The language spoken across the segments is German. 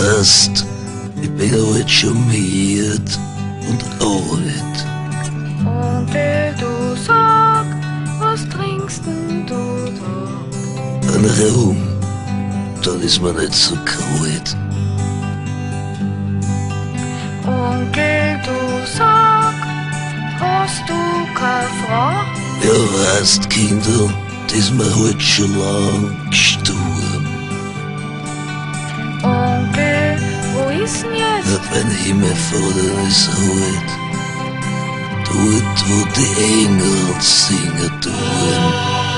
weißt, ich bin halt schon müde und alt. Onkel, du sag, was trinkst denn du da? Ein Rum, dann ist mir nicht so kalt. Onkel, du sag, hast du keine Frau? Ja, weißt, Kinder, das ist mir halt schon lang gestorben. Onkel, wo ist denn Ja, jetzt? mein Himmelvater ist halt dort, wo die Engel singen tun.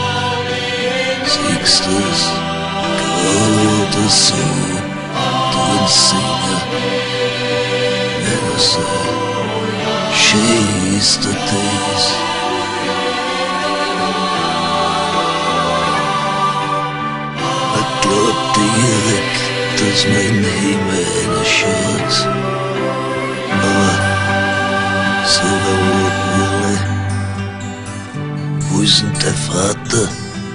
Siehst du's? Gerade so tun singen. Wenn er so schön ist das. Ich glaub direkt, dass mein Himmel reinschaut. Aber so war Urle. Wo ist denn der Vater?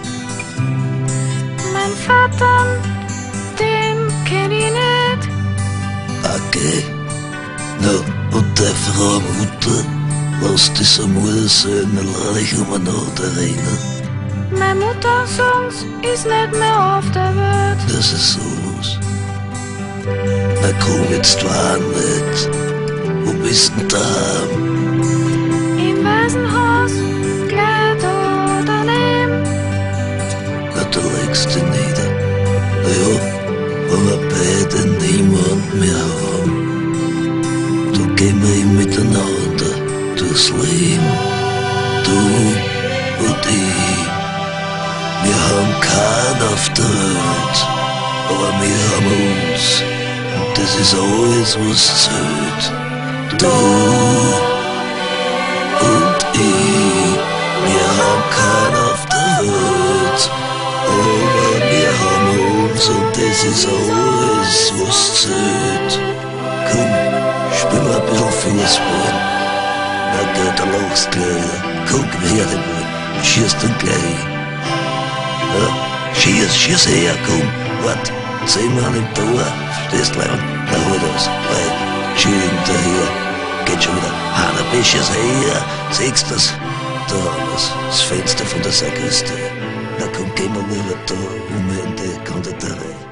Mein Vater, den kenn ich nicht. Okay. Na, und der Frau Mutter, lass das einmal so innerlich umeinander reden. Meine Mutter sagt's, ist nicht mehr auf der Welt. Das ist sowas. Na komm, jetzt war nicht. Wo bist denn daheim? Im Waisenhaus, gleich da daneben. Na, da legst du nieder. Na ja, wenn wir beide niemand mehr haben, da gehen wir miteinander durchs Leben. Du und ich. Wir haben keinen auf der Welt, aber wir haben uns. Und das ist alles, was zählt. Du und ich. Wir haben keinen auf der Welt, aber wir haben uns. Und das ist alles, was zählt. Komm, spiel mal ein bisschen Fußball. Na gut, dann lachst du gleich. Komm, her den Ball. Schießt ihn gleich. Ja, schieß her, komm, wart, 10 Mann im Tor, stehst gleich an, na hol das, weil, schiel hinterher, geht schon wieder, Hanna, schieß her, siehst das, da haben wir's, das Fenster von der Sakristei, na komm, gehen wir wieder da, in die Kandidaturei.